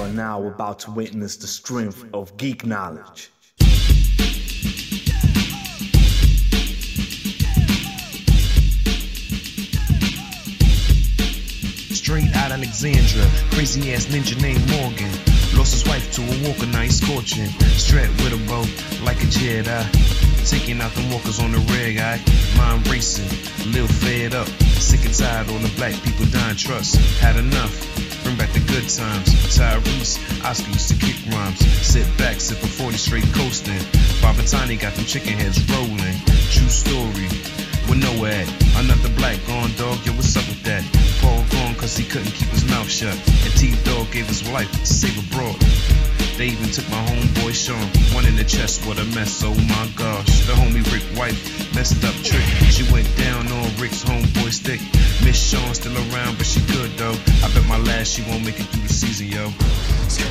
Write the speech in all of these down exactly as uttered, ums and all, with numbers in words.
now about to witness the strength of geek knowledge. Straight out Alexandria, crazy ass ninja named Morgan. Lost his wife to a walker, now he's scorching. Strapped with a bow, like a Jedi. Taking out the walkers on the red eye. Mind racing, a little fed up. Sick and tired, all the black people dying trust. Had enough, bring back the good times. Tyrese, Oscar used to kick rhymes. Sit back, sip a forty straight coasting. Bob and Tiny got them chicken heads rolling. True story, with nowhere at. Another black gone dog, yo, what's up with that? Paul gone cause he couldn't keep his mouth shut. And T-Dog gave his life to save a broad. They even took my homeboy Sean, one in the chest, what a mess, oh my gosh. The homie Rick wife, messed up trick. She went down on Rick's homeboy stick. Miss Sean still around, but she good though. I bet my last she won't make it through the season, yo. This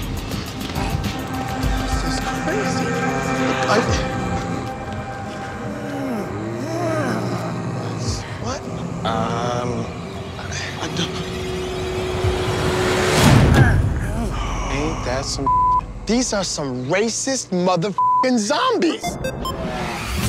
is crazy. I... What? Um... I don't... Ain't that some... These are some racist motherfucking zombies!